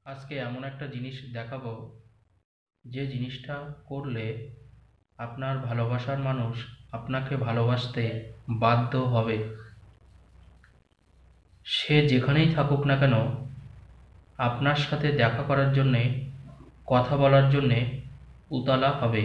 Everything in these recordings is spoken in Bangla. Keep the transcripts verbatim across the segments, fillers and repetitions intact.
আজকে এমন একটা জিনিস দেখাবো যে জিনিসটা করলে আপনার ভালোবাসার মানুষ আপনাকে ভালোবাসতে বাধ্য হবে। সে যেখানেই থাকুক না কেন আপনার সাথে দেখা করার জন্যে, কথা বলার জন্যে উতলা হবে।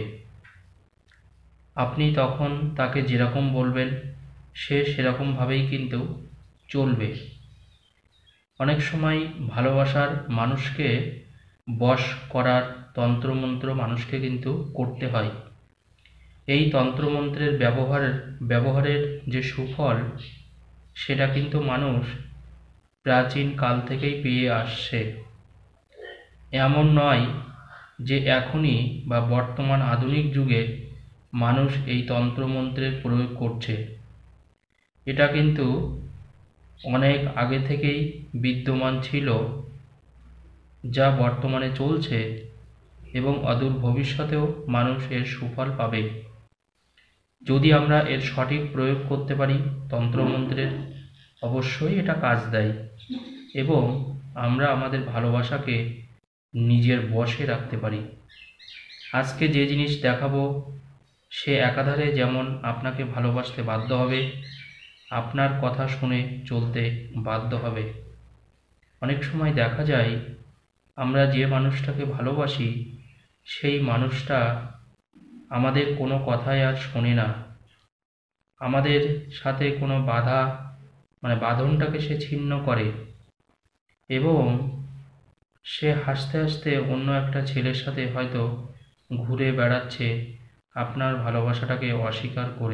আপনি তখন তাকে যেরকম বলবেন সে সেরকমভাবেই কিন্তু চলবে। অনেক সময় ভালোবাসার মানুষকে বশ করার তন্ত্রমন্ত্র মানুষকে কিন্তু করতে হয়। এই তন্ত্রমন্ত্রের ব্যবহারের ব্যবহারের যে সুফল সেটা কিন্তু মানুষ প্রাচীন কাল থেকেই পেয়ে আসছে। এমন নয় যে এখনই বা বর্তমান আধুনিক যুগে মানুষ এই তন্ত্রমন্ত্রের প্রয়োগ করছে। এটা কিন্তু অনেক আগে থেকেই বিদ্যমান ছিল, যা বর্তমানে চলছে এবং অদূর ভবিষ্যতেও মানুষ এর সুফল পাবে যদি আমরা এর সঠিক প্রয়োগ করতে পারি। তন্ত্রমন্ত্রের অবশ্যই এটা কাজ দেয় এবং আমরা আমাদের ভালোবাসাকে নিজের বশে রাখতে পারি। আজকে যে জিনিস দেখাবো সে একাধারে যেমন আপনাকে ভালোবাসতে বাধ্য হবে, আপনার কথা শুনে চলতে বাধ্য হবে। অনেক সময় দেখা যায় আমরা যে মানুষটাকে ভালোবাসি সেই মানুষটা আমাদের কোনো কথাই আর শোনে না, আমাদের সাথে কোনো বাধা মানে বাঁধনটাকে সে ছিন্ন করে এবং সে হাসতে হাসতে অন্য একটা ছেলের সাথে হয়তো ঘুরে বেড়াচ্ছে আপনার ভালোবাসাটাকে অস্বীকার করে।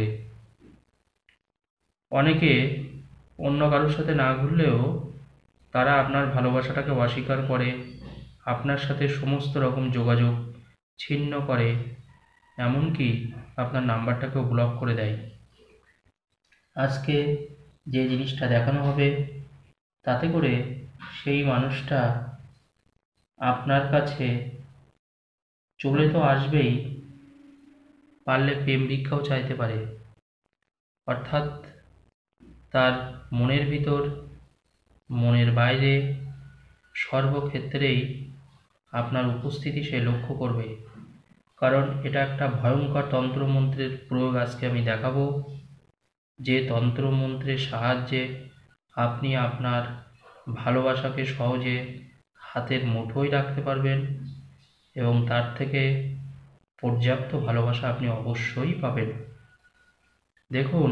অনেকে অন্য কারোর সাথে না ঘুরলেও তারা আপনার ভালোবাসাটাকে অস্বীকার করে, আপনার সাথে সমস্ত রকম যোগাযোগ ছিন্ন করে, এমনকি আপনার নাম্বারটাকেও ব্লক করে দেয়। আজকে যে জিনিসটা দেখানো হবে তাতে করে সেই মানুষটা আপনার কাছে চলে তো আসবেই, পারলে প্রেম ভিক্ষাও চাইতে পারে। অর্থাৎ তার মনের ভিতর, মনের বাইরে, সর্বক্ষেত্রেই আপনার উপস্থিতি সে লক্ষ্য করবে। কারণ এটা একটা ভয়ঙ্কর তন্ত্রমন্ত্রের প্রয়োগ আজকে আমি দেখাবো, যে তন্ত্রমন্ত্রের সাহায্যে আপনি আপনার ভালোবাসাকে সহজে হাতের মুঠোয় রাখতে পারবেন এবং তার থেকে পর্যাপ্ত ভালোবাসা আপনি অবশ্যই পাবেন। দেখুন,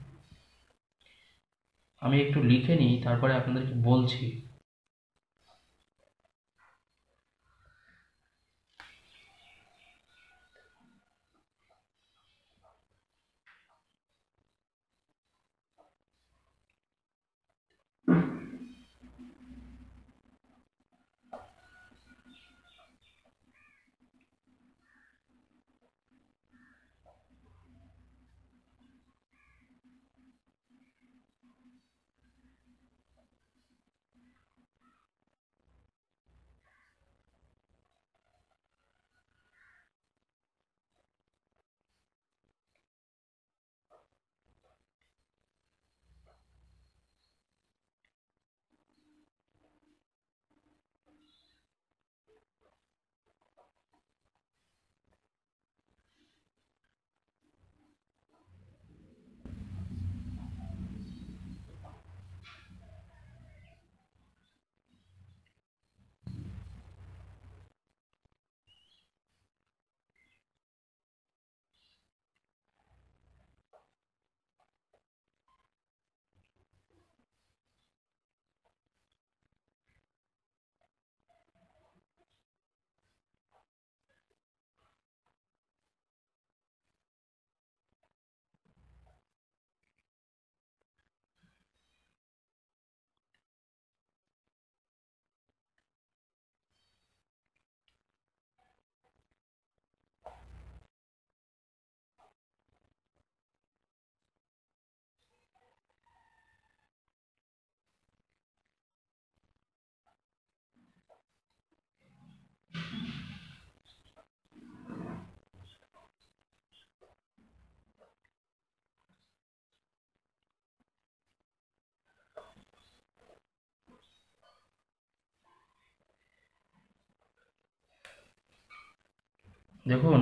আমি একটু লিখে নিই, তারপরে আপনাদেরকে বলছি। দেখুন,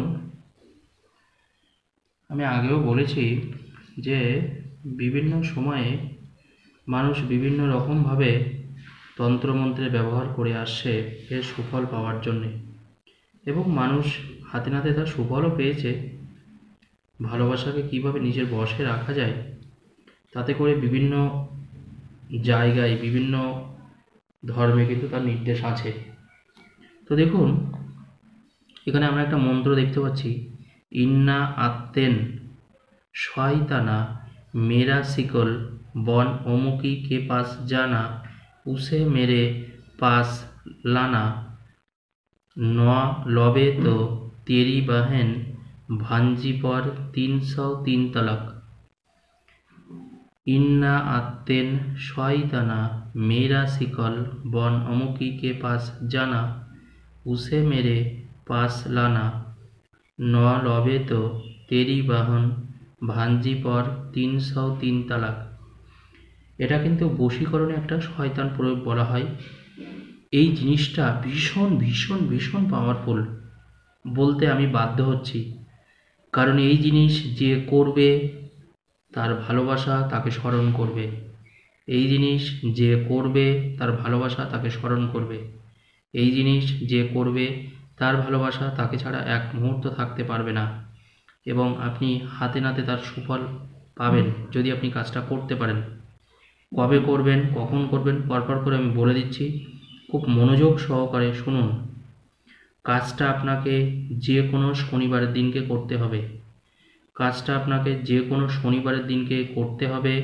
আমি আগেও বলেছি যে বিভিন্ন সময়ে মানুষ বিভিন্ন রকমভাবে তন্ত্রমন্ত্রের ব্যবহার করে আসছে এর সুফল পাওয়ার জন্যে, এবং মানুষ হাতে নাতে তার সুফলও পেয়েছে। ভালোবাসাকে কীভাবে নিজের বশে রাখা যায় তাতে করে বিভিন্ন জায়গায় বিভিন্ন ধর্মে কিন্তু তার নির্দেশ আছে। তো দেখুন, এখানে আমরা একটা মন্ত্র দেখতে পাচ্ছি, ইন্না আত্মেন শয়তানা মেরা শিকল বন অমুকি কে পাস জানা উসে মেরে পাস লানা ন লবে তো তেরি বাহেন ভাঞ্জি পর তিনশো তিন তলাক। ইন্না আত্মেন শয়তানা মেরা শিকল বন অমুকি কে পাস জানা উসে মেরে পাস লানা ন লবে তো তেরি বাহন ভাঞ্জি পর তিনশো তিন তালাক। এটা কিন্তু বশীকরণে একটা শয়তান প্রয়োগ বলা হয়। এই জিনিসটা ভীষণ ভীষণ ভীষণ পাওয়ারফুল বলতে আমি বাধ্য হচ্ছি, কারণ এই জিনিস যে করবে তার ভালোবাসা তাকে স্মরণ করবে। এই জিনিস যে করবে তার ভালোবাসা তাকে স্মরণ করবে। এই জিনিস যে করবে তার ভালোবাসা তাকে ছাড়া এক মুহূর্ত থাকতে পারবে না, এবং আপনি হাতে নাতে তার সুফল পাবেন যদি আপনি কাজটা করতে পারেন। কবে করবেন, কখন করবেন, পরপর করে আমি বলে দিচ্ছি, খুব মনোযোগ সহকারে শুনুন। কাজটা আপনাকে যে কোনো শনিবারের দিনকে করতে হবে। কাজটা আপনাকে যে কোনো শনিবারের দিনকে করতে হবে,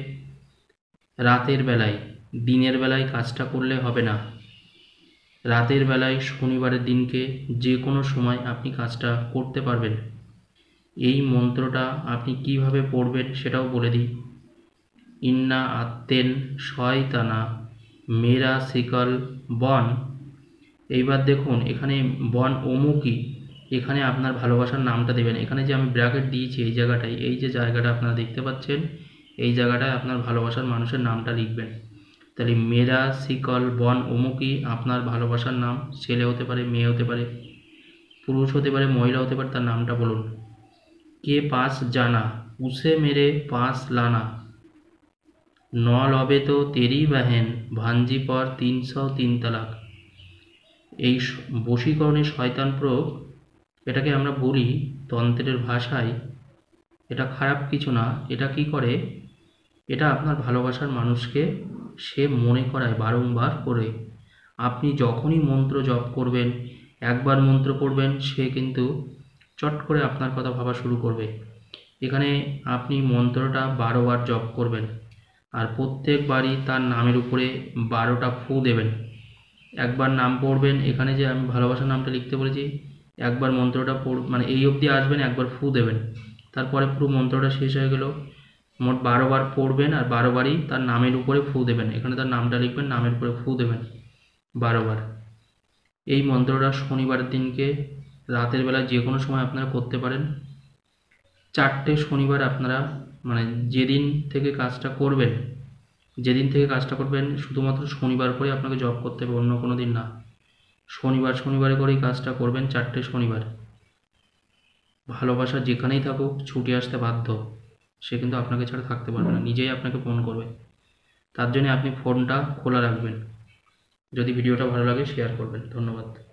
রাতের বেলায়। দিনের বেলায় কাজটা করলে হবে না। রাতের বেলায় শনিবারের দিনকে যে কোনো সময় আপনি কাজটা করতে পারবেন। এই মন্ত্রটা আপনি কিভাবে পড়বেন সেটাও বলে দিই। ইন্না আত্মেন শয়তানা মেরা শিকল বন। এইবার দেখুন, এখানে বন অমুকি, এখানে আপনার ভালোবাসার নামটা দেবেন। এখানে যে আমি ব্র্যাকেট দিয়েছি এই জায়গাটায়, এই যে জায়গাটা আপনারা দেখতে পাচ্ছেন, এই জায়গাটায় আপনার ভালোবাসার মানুষের নামটা লিখবেন। তাহলে মেরা শিকল বন অমুকি আপনার ভালোবাসার নাম। ছেলে হতে পারে, মেয়ে হতে পারে, পুরুষ হতে পারে, মহিলা হতে পারে, তার নামটা বলুন। কে পাস জানা উসে মেরে পাস লানা ন লবে তো তেরি বাহেন ভাঞ্জি পর তিনশো তিন তালাক। এই বশীকরণের শয়তান প্রয়োগ, এটাকে আমরা বলি তন্ত্রের ভাষায়, এটা খারাপ কিছু না। এটা কি করে, এটা আপনার ভালোবাসার মানুষকে সে মনে করায় বারংবার করে। আপনি যখনই মন্ত্র জপ করবেন, একবার মন্ত্র পড়বেন, সে কিন্তু চট করে আপনার কথা ভাবা শুরু করবে। এখানে আপনি মন্ত্রটা বারো বার জপ করবেন, আর প্রত্যেকবারই তার নামের উপরে বারোটা ফু দেবেন। একবার নাম পড়বেন, এখানে যে আমি ভালোবাসার নামটা লিখতে বলেছি, একবার মন্ত্রটা পড় মানে এই অবধি আসবেন, একবার ফু দেবেন, তারপরে পুরো মন্ত্রটা শেষ হয়ে গেল। মোট বারো বার পড়বেন, আর বারো বারই তার নামের উপরে ফু দেবেন। এখানে তার নামটা লিখবেন, নামের উপরে ফু দেবেন বারো বার। এই মন্ত্রটা শনিবারের দিনকে রাতের বেলা যে কোনো সময় আপনারা করতে পারেন। চারটে শনিবার আপনারা, মানে যেদিন থেকে কাজটা করবেন, যেদিন থেকে কাজটা করবেন শুধুমাত্র শনিবার করে আপনাকে জব করতে হবে, অন্য কোনো দিন না। শনিবার শনিবারে করেই কাজটা করবেন, চারটে শনিবার। ভালোবাসা যেখানেই থাকুক ছুটে আসতে বাধ্য। সে কিন্তু আপনাকে ছাড়া থাকতে পারবে না, নিজেই আপনাকে ফোন করবে। তার জন্য আপনি ফোনটা খোলা রাখবেন। যদি ভিডিওটা ভালো লাগে শেয়ার করবেন। ধন্যবাদ।